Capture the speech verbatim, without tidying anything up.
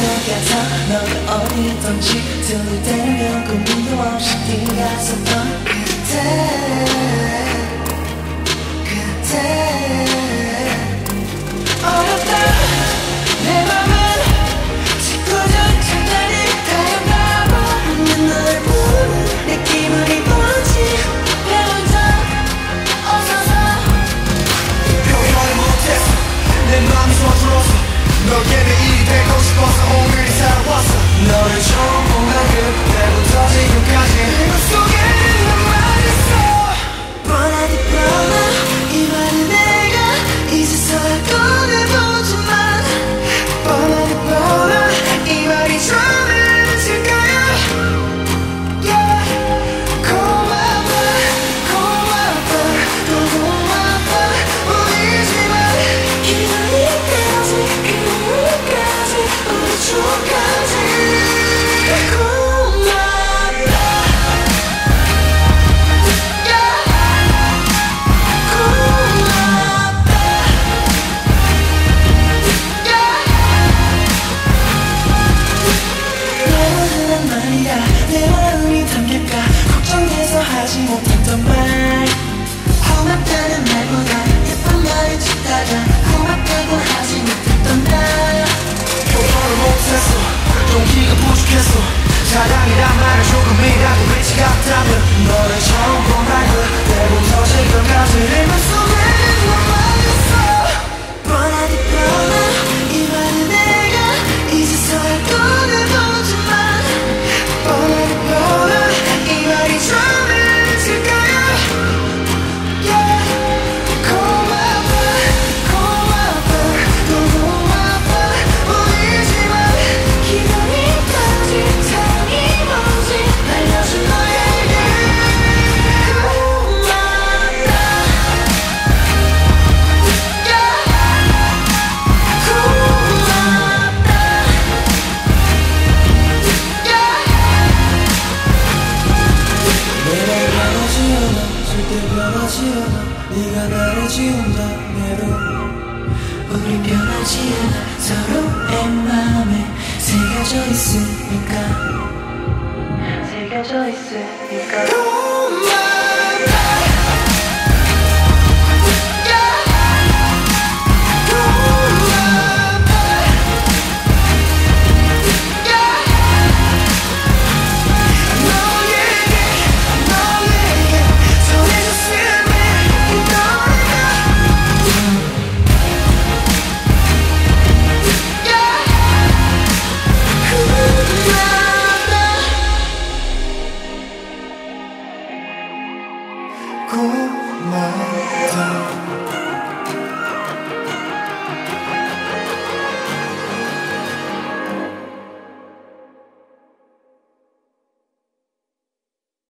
같아. 너가 어디 있던지 들릴 때면 고민도 없이 뛰어갔었던 그때 그때 어렵다 내 맘은 짓궂은 장난이 다였나 맨날 부르는 내 기분이 뭔지 내 혼자 없어서 표현을 못했어 내 맘이 서툴러서 너에게 내일이 되고 싶어서 오늘이 살아왔어. 너를 처음 본 날 그때부터 지금까지 내 맘속에는 너만 있어. 뻔하디 뻔하 이 말은 내가 이제서야 꺼내보지만 뻔하디 뻔하 이 말이 처음에는 질까요. Yeah. 고마워 고마워 또 고마워 우리지만 기다리까지 그날까지 우리 추억까지 고맙다. Yeah. 고맙다. Yeah. 너는 말이야 내 마음이 담길까 걱정돼서 하지 못했던 말 고맙다는 말보다 예쁜 말을 짓다가 고맙다고 하지 못했던 날 표현을 못했어 용기가 부족했어 사랑이란 말을 조금이라도 위치 같다면 너를 처음 본 날 그때부터 지금까지 내 맘속에는 너만 있어. 뻔하디 뻔하 이 말은 내가 이제서야 꺼내보지만 뻔하디 뻔하 이 말이 처음에는 질까요. Yeah. 고마워 고마워 또 고마워 우리지만 기다리까지 사랑이 뭔지 알려준 너에게 고맙다. Yeah. 고맙다. Yeah. 내가 변하지 않아 절대 변하지 않아 네가 나를 지운다해도 우린 변하지 않아 서로의 마음에 새겨져 있으니까 새겨져 있으니까 고마워